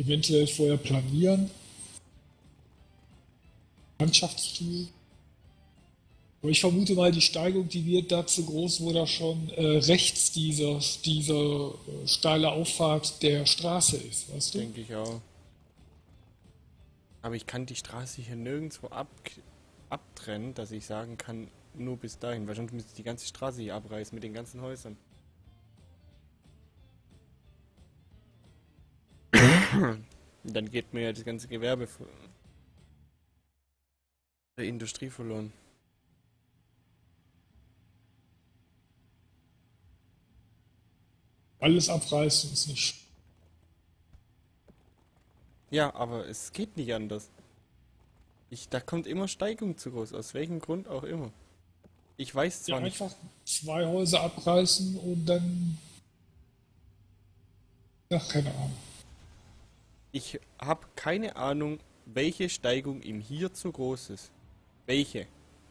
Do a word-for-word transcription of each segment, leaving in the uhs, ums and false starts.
eventuell vorher planieren. Landschaftsstil. Aber ich vermute mal, die Steigung, die wird dazu groß, wo da schon äh, rechts dieser, diese äh, steile Auffahrt der Straße ist, weißt du? Denke ich auch. Aber ich kann die Straße hier nirgendwo ab abtrennen, dass ich sagen kann, nur bis dahin. Weil sonst müsste ich die ganze Straße hier abreißen mit den ganzen Häusern. Und dann geht mir ja das ganze Gewerbe der Industrie verloren. Alles abreißen ist nicht. Ja, aber es geht nicht anders. Ich, da kommt immer Steigung zu groß, aus welchem Grund auch immer. Ich weiß Ja, zwar nicht, einfach zwei Häuser abreißen und dann. Ach, keine Ahnung. ich habe keine Ahnung, welche Steigung ihm hier zu groß ist. Welche?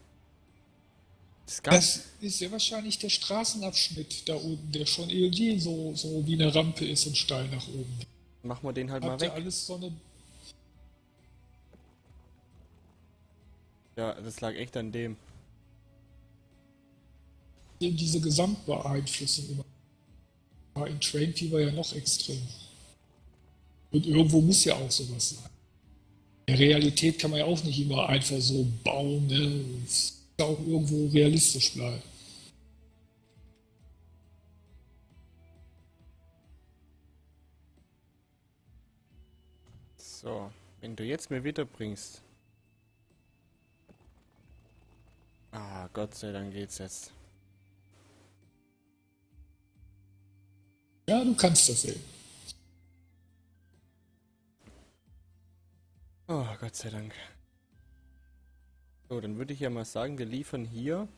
Es gab, Das ist ja wahrscheinlich der Straßenabschnitt da oben, der schon irgendwie so, so wie eine Rampe ist und steil nach oben. machen wir den halt mal Habt ihr weg. alles so eine. Ja, das lag echt an dem. Diese Gesamtbeeinflussung immer. War in Train Fever ja noch extrem. Und irgendwo muss ja auch sowas sein. In der Realität kann man ja auch nicht immer einfach so bauen, ne? Es muss auch irgendwo realistisch bleiben. So, wenn du jetzt mir wiederbringst. Ah, Gott sei Dank geht's jetzt. Ja, du kannst das sehen. Oh, Gott sei Dank. So, dann würde ich ja mal sagen, wir liefern hier.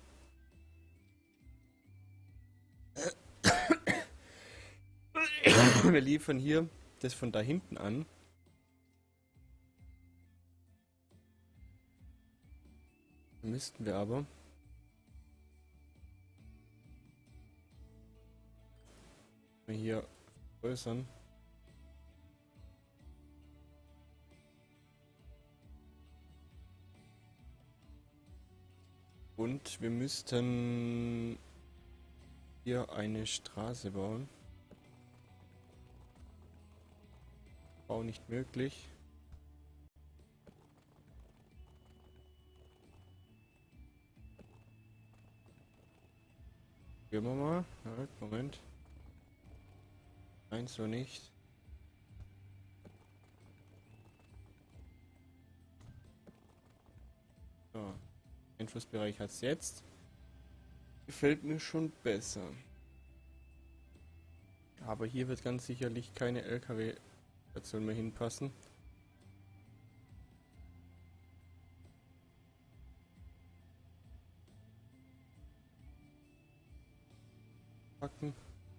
Wir liefern hier das von da hinten an. Müssten wir aber. Hier vergrößern. Und wir müssten hier eine Straße bauen. Bau nicht möglich. Gehen wir mal. Halt, Moment. Nein, so nicht. So. Einflussbereich hat es jetzt. Gefällt mir schon besser. Aber hier wird ganz sicherlich keine L K W-Station mehr hinpassen. Packen.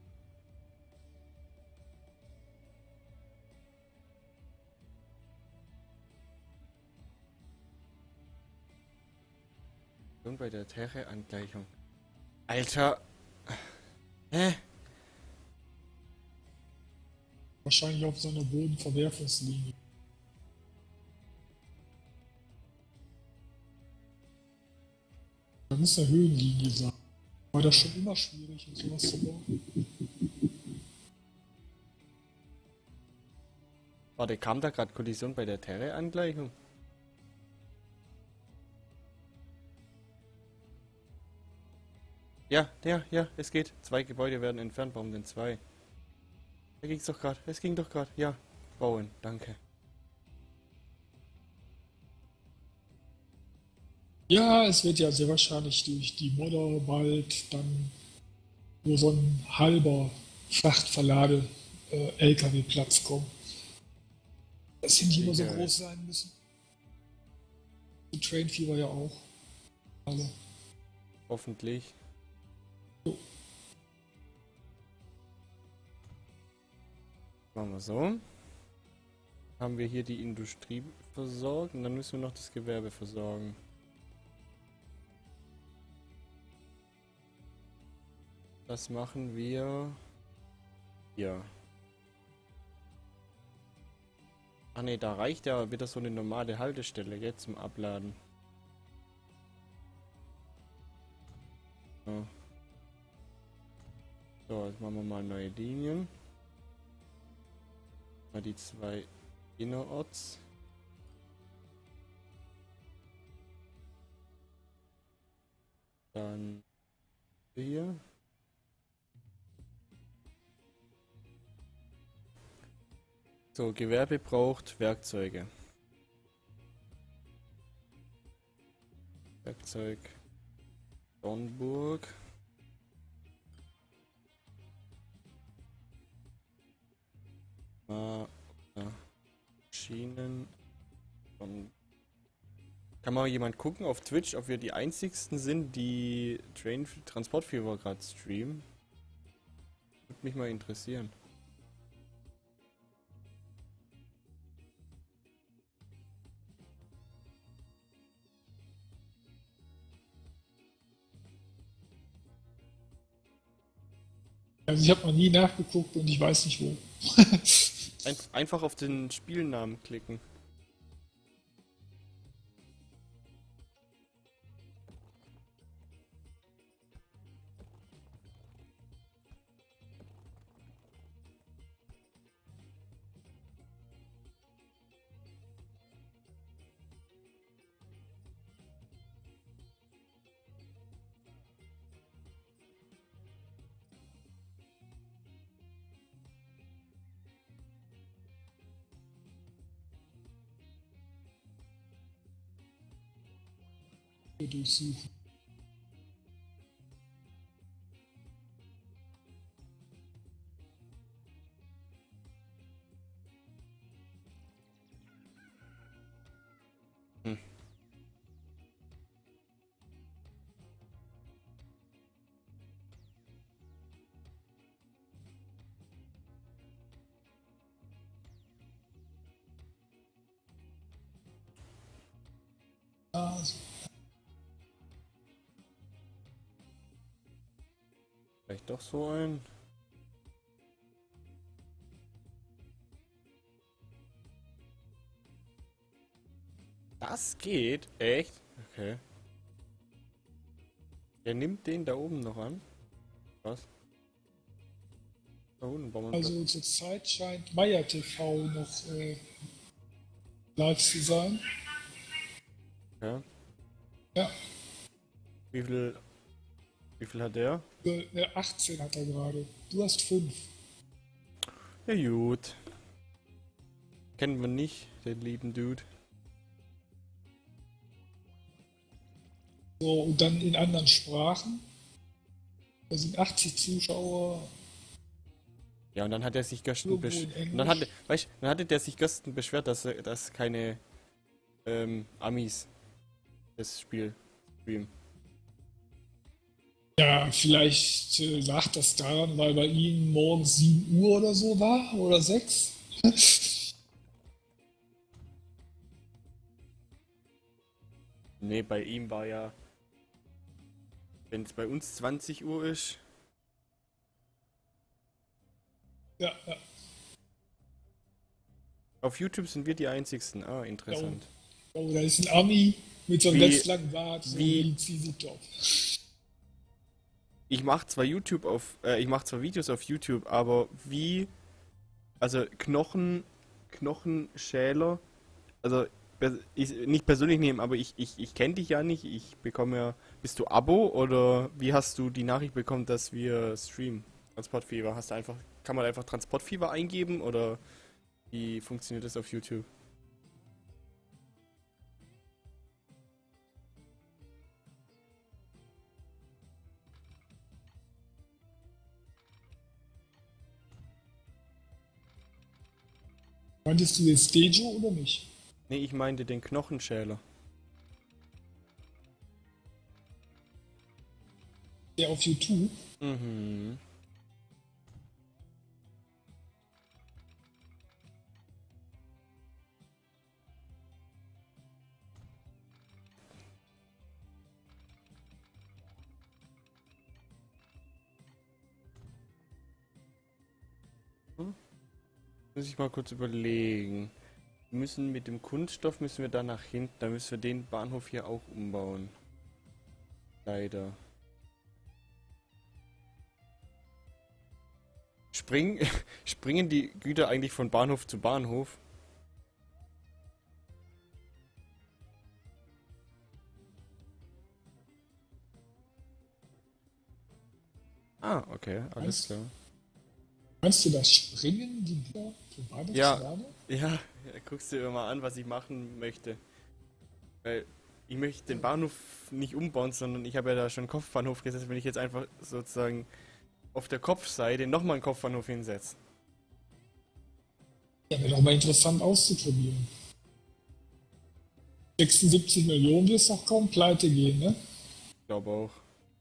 Und bei der Terre-Angleichung. Alter! Hä? Wahrscheinlich auf so einer Bodenverwerfungslinie. Da muss eine Höhenlinie sein. War das schon immer schwierig, sowas zu bauen? Warte, kam da gerade Kollision bei der Terre-Angleichung? Ja, ja, ja, es geht. Zwei Gebäude werden entfernt. Warum denn zwei? Da ging's doch gerade. Es ging doch gerade. Ja. Bauen, danke. Ja, es wird ja sehr wahrscheinlich durch die Modder bald dann nur so ein halber Frachtverlade äh, L K W-Platz kommen. Das sind nicht immer so Sicher. groß sein müssen. Die Train Fever ja auch. Alle. Hoffentlich. So. Machen wir so. Haben wir hier die Industrie versorgt und dann müssen wir noch das Gewerbe versorgen. Das machen wir hier. Ah ne, da reicht ja wieder so eine normale Haltestelle jetzt zum Abladen. Ja. So, jetzt machen wir mal neue Linien. Mal die zwei innerorts. Dann hier. So, Gewerbe braucht Werkzeuge. Werkzeug Dornburg. Ah, ja. Schienen. Und kann mal jemand gucken auf Twitch, ob wir die einzigsten sind, die Train Transportfieber gerade streamen? Würde mich mal interessieren. Also ich habe noch nie nachgeguckt und ich weiß nicht wo. Ein einfach auf den Spielnamen klicken. Durchsuchen. Hm. Ah, Vielleicht doch so ein. Das geht? Echt? Okay. Der nimmt den da oben noch an. Was? Da unten bauen wir also zurzeit scheint Meier T V noch äh, live zu sein. ja. Ja, Wie viel. Wie viel hat der? äh, achtzehn hat er gerade. Du hast fünf. Ja gut. Kennen wir nicht, den lieben Dude. So, und dann in anderen Sprachen. Da sind achtzig Zuschauer. Ja, und dann hat er sich gestern Irgendwo beschwert. in Und dann hatte, Englisch. weißt, dann hatte der sich gestern beschwert, dass er- dass keine ähm, Amis das Spiel streamen. Ja, vielleicht äh, lag das daran, weil bei Ihnen morgens sieben Uhr oder so war oder sechs. Nee, bei ihm war ja, wenn es bei uns zwanzig Uhr ist. Ja, ja, Auf YouTube sind wir die einzigsten. Ah, ja, interessant. oh, da ist ein Ami mit so einem Wie- ganz langen Bart, so wie- wie Z Z Top. Ich mache zwar YouTube auf, äh, ich mache zwar Videos auf YouTube, aber wie, also Knochen, Knochenschäler, also pers- ich, nicht persönlich nehmen, aber ich, ich, ich kenne dich ja nicht, ich bekomme ja, bist du Abo oder wie hast du die Nachricht bekommen, dass wir streamen? Transportfieber, hast du einfach, kann man einfach Transportfieber eingeben oder wie funktioniert das auf YouTube? Meintest du jetzt Dejo oder nicht? Nee, ich meinte den Knochenschäler. Der auf YouTube? Mhm. Hm? Muss ich mal kurz überlegen. Wir müssen mit dem Kunststoff müssen wir da nach hinten, da müssen wir den Bahnhof hier auch umbauen. Leider. Springen, springen die Güter eigentlich von Bahnhof zu Bahnhof? Ah, okay, alles klar. Meinst du das Springen, die Güter von Bahnhof Ja, zu Bahnhof? ja, ja, guckst du dir mal an, was ich machen möchte. Weil ich möchte den Bahnhof nicht umbauen, sondern ich habe ja da schon einen Kopfbahnhof gesetzt, wenn ich jetzt einfach sozusagen auf der Kopfseite nochmal einen Kopfbahnhof hinsetze. Ja, wäre doch mal interessant auszuprobieren. sechsundsiebzig Millionen wirst doch kaum pleite gehen, ne? Ich glaube auch.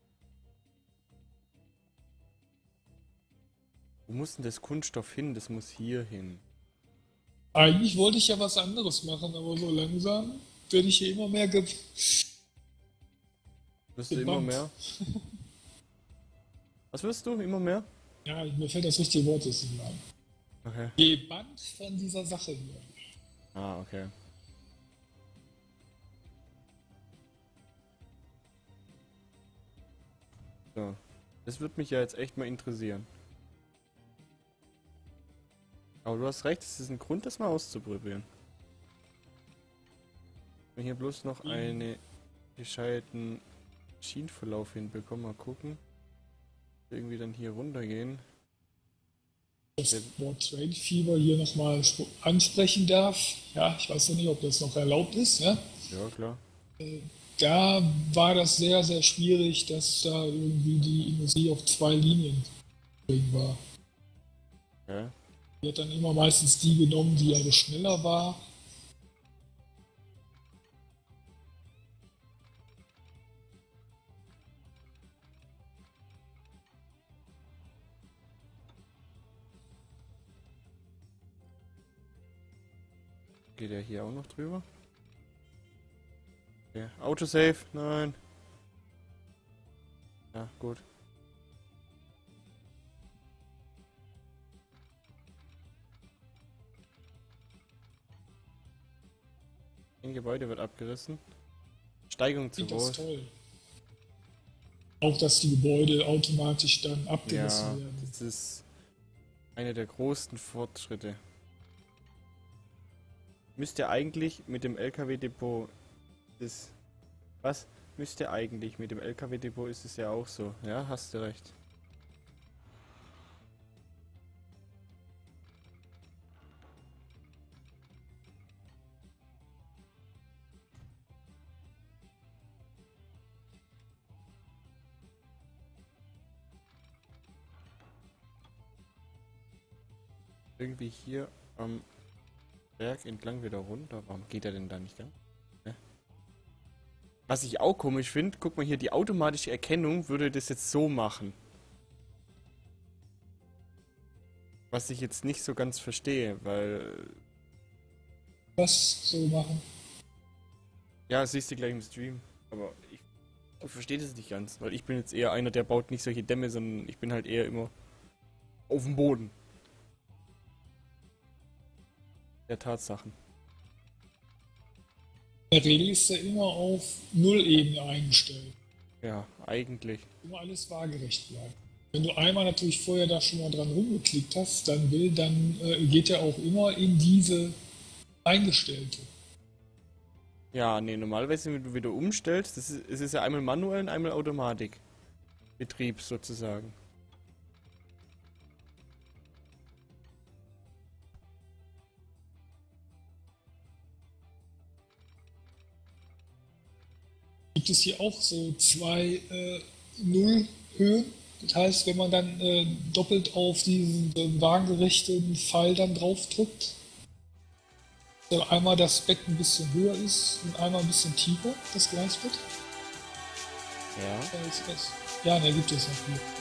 Wo muss denn das Kunststoff hin? Das muss hier hin. Eigentlich wollte ich ja was anderes machen, aber so langsam werde ich hier immer mehr ge Wirst du immer gebannt. mehr? Was wirst du? Immer mehr? Ja, mir fällt das richtige Wort jetzt nicht ein. Okay. Gebannt von dieser Sache hier. Ah, okay. So. Das würde mich ja jetzt echt mal interessieren. Aber du hast recht, es ist ein Grund, das mal auszuprobieren. Wenn hier bloß noch Mhm. einen gescheiten Schienenverlauf hinbekommen, mal gucken. Irgendwie dann hier runtergehen. Das Wort Train Fever hier nochmal ansprechen darf. Ja, ich weiß ja nicht, ob das noch erlaubt ist. Ja? Ja, klar. Da war das sehr, sehr schwierig, dass da irgendwie die Industrie auf zwei Linien war. Ja. Die hat dann immer meistens die genommen, die also schneller war. Geht er hier auch noch drüber? Okay. Autosave? Nein. Ja, gut. Ein Gebäude wird abgerissen. Steigung zu Ich finde das groß. toll. Auch, dass die Gebäude automatisch dann abgerissen Ja, werden. das ist einer der größten Fortschritte. Müsste eigentlich mit dem L K W-Depot das... Was? Müsste eigentlich mit dem L K W-Depot ist es ja auch so. Ja, hast du recht. Irgendwie hier am Berg entlang wieder runter. Warum geht er denn da nicht ganz? Ne? Was ich auch komisch finde, guck mal hier, die automatische Erkennung würde das jetzt so machen. Was ich jetzt nicht so ganz verstehe, weil... Was so machen? Ja, das siehst du gleich im Stream. Aber ich, ich verstehe das nicht ganz, weil ich bin jetzt eher einer, der baut nicht solche Dämme, sondern ich bin halt eher immer auf dem Boden der Tatsachen. In der Regel ist er immer auf Nullebene eingestellt. Ja, eigentlich. Immer alles waagerecht bleibt. Wenn du einmal natürlich vorher da schon mal dran rumgeklickt hast, dann will, dann äh, geht er auch immer in diese eingestellte. Ja, nee, normalerweise, wenn du wieder umstellst, das ist, es ist ja einmal manuell und einmal Automatik. Betrieb sozusagen. Gibt es hier auch so zwei äh, Nullhöhen. Das heißt, wenn man dann äh, doppelt auf diesen äh, waagerechten Pfeil dann drauf drückt, dann einmal das Bett ein bisschen höher ist und einmal ein bisschen tiefer, das Gleisbett. Ja. Ja, ist das. Ja, da gibt es noch hier.